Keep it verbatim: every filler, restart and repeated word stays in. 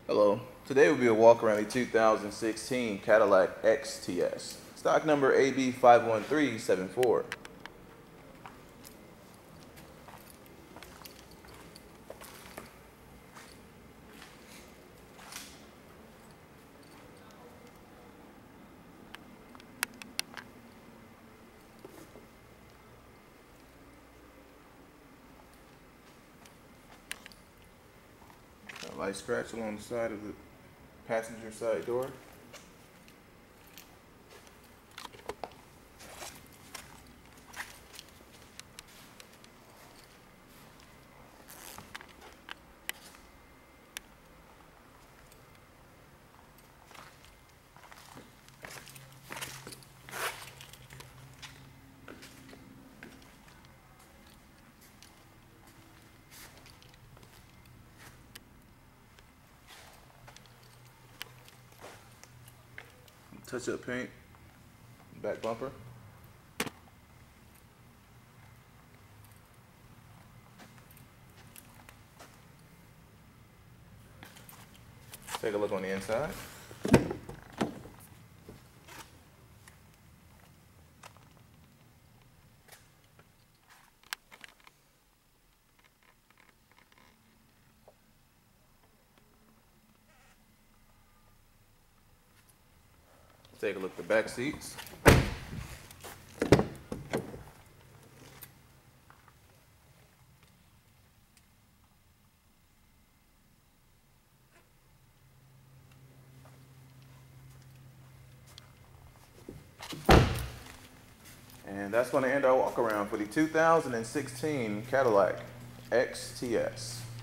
Hello. Today will be a walk around the two thousand sixteen Cadillac X T S. Stock number A B five one three seven four. A light scratch along the side of the passenger side door. Touch up paint, back bumper. Take a look on the inside. Take a look at the back seats. And that's going to end our walk around for the two thousand sixteen Cadillac X T S.